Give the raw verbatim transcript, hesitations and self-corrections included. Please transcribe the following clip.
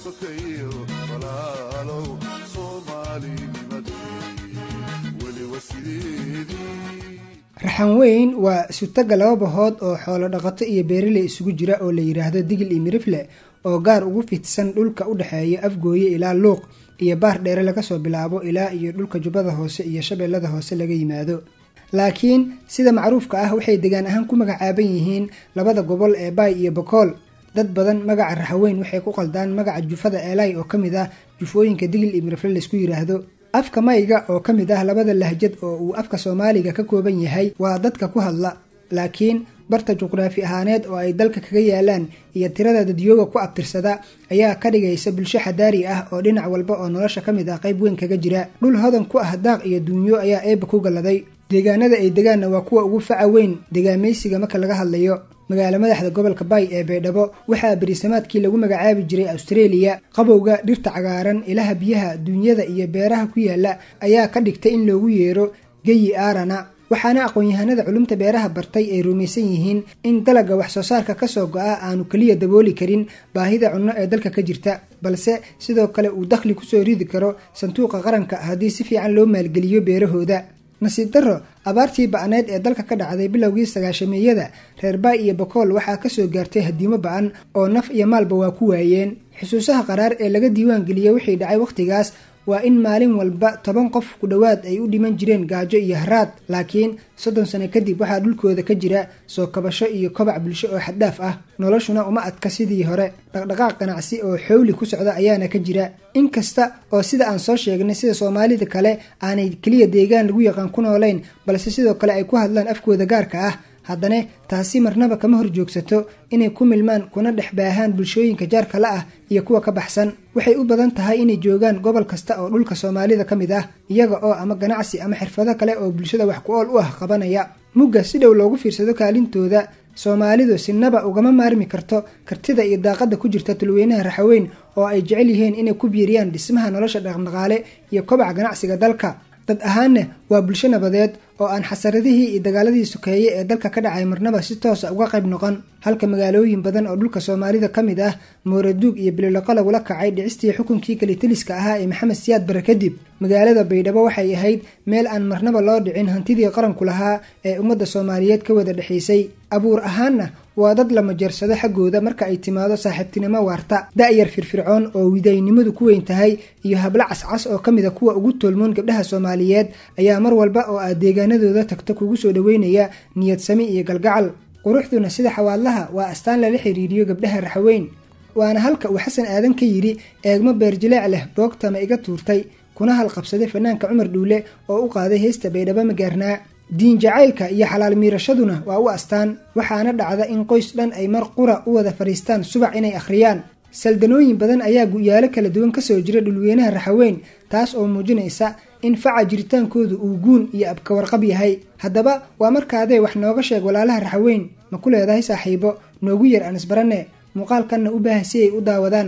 sokeeyo walaalow Soomaali wali wasiidii raxan weyn waa sutaga laba bahood oo xoolo dhaqato iyo beeraley isugu jira oo la yiraahdo digil iyo mirifle oo gaar ugu fidsan dhulka u dhaxeeya Afgooye ilaa Luuq iyo baar dheer laga soo bilaabo ilaa iyo dhulka Jubbada Hoose iyo Shabeellada Hoose laga yimaado. laakiin sida macruufka ah waxay deegaan ahaan ku magacaaban yihiin labada gobol ee Bay iyo Bokool. dad badan magaca raxaweyn waxay ku qaldaan magaca jufada Eelay oo kamid ah jufooyinka digil iyo mirifle la isku yiraahdo. afka mayga oo kamid ah labada lahjad oo uu afka Soomaaliga ka kooban yahay waa dadka ku hadla, laakiin barta juqraafi ahaaneed oo ay dalka kaga yaalaan iyo tirada dadyooga ku abtirsada ayaa ka dhigaysa bulsho xadaari ah oo dhinac walba oo nolosha kamid ah qayb weyn kaga jira. dhul hodan ku ah daaq iyo dunyo ayaa eeba ku galaday. deegaanada ay degaanna waa kuwa ugu faca weyn deegaameysiga marka laga hadlayo. magaala madaxda gobolka Bay ee Baydhabo waxaa berisamaadkii lagu magacaabi jiray Australia. qabowga, dhirta cagaaran, ilaha biyaha, dunyada iyo beeraha ku yaala ayaa ka dhigtay in loogu yeero geyi aarana. waxaana aqoon-yahanada culumta beeraha bartay ay rumaysan yihiin in dalagga wax soo saarka ka soo go'a aanu kaliya dabooli karin baahida cunno ee dalka ka jirta, balse sidoo kale uu dakhli ku soo ridi karo sanduuqa qaranka haddii si fiican loo maalgeliyo beerahooda. nasiib darro, abaartii ba'aneed ee dalka ka dhacday bilowgii sagaashameeyada, reer Bay iyo Bokool waxaa ka soo gaartay hadiimo ba'an oo naf iyo maalba waa ku waayeen. xusuusaha qaraar ee laga diiwaan geliyay wixii dhacay waqtigaas waa in maalin walba toban qof ku dhawaad ay u dhiman jireen gaajo iyo haraad. laakiin soddon sano kadib waxaa dhulkooda ka jira soo kabasho iyo kobac bulsho oo xad dhaaf ah. noloshuna uma adka sidii hore. dhaqdhaqaaq ganacsi oo xowli ku socda ayaana ka jira. inkasta oo sida aan soo sheegnay sida Soomaalida kale aanay kaliya deegaan lagu yaqaan ku noolayn, balse sidoo kale ay ku hadlaan afkooda gaarka ah, haddana taasi marnaba kama horjoogsato inay ku milmaan kuna dhex baahaan bulshooyinka jaarka la ah iyo kuwa ka baxsan. waxay u badan tahay inay joogaan gobol kasta oo dhulka Soomaalida ka mid ah, iyaga oo ama ganacsi ama xirfado kale oo bulshada wax ku ool u ah qabanaya. mugga si dhow loogu fiirsado kaalintooda, Soomaalidu sinaba ugama maarmi karto kartida iyo daaqada ku jirta tulweynaha raxaweyn oo ay jecel yihiin inay ku biiriyaan dhismaha nolosha dhaqdhaqaale iyo kobaca ganacsiga dalka. dad ahaanna waa bulsho nabadeed oo aan xasaradihii iyo dagaaladii sokeeye ee dalka ka dhacay marnaba si toos ah uga qayb noqon. halka magaalooyin badan oo dhulka Soomaalida ka mid ah Mooraduug iyo Bililoqo lagula kacay dhicistii xukunkii kalitaliska ahaa ee Maxamed Siyaad Barre kadib, magaalada Baydhabo waxay ahayd meel aan marnaba loo dhicin hantidii qaranku lahaa ee ummadda Soomaaliyeed ka wada dhaxaysay. abuur ahaanna waa dad la majarsado xaggooda marka ay timaado saaxiibtinimo waarta. da'yar firfircoon oo widaynimadu ku weyn tahay iyo habla cascas oo kamid ah kuwa ugu toolmoon gabdhaha Soomaaliyeed ayaa mar walba oo aad deegaanadooda tagto kugu soo dhaweynaya niyad sami iyo galgacal. quruxduna sida xawaadlaha waa astaan lala xiriiriyo gabdhaha raxaweyn. waana halka uu Xasan Aadan ka yiri eegmo beerjileec leh boogta ma iga tuurtay, kuna halqabsaday fanaanka Cumar Dhuule oo u qaaday heesta Baydhabo ma gaarnaa. diin jacaylka iyo xalaal miirashaduna waa u astaan. waxaana dhacda in qoys dhan ay mar qura u wada fariistaan subax inay akhriyaan. saldanooyin badan ayaa guyaalo kala duwan kasoo jira dhulweynaha raxaweyn, taas oo muujinaysa in faca jiritaankoodu uu guun iyo abka warqab yahay. haddaba waa markaadee wax nooga sheeg walaalaha raxaweyn, ma ku leedahay saaxiibo? noogu yar aan isbarane, muuqaalkanna u baaha si ay u daawadaan.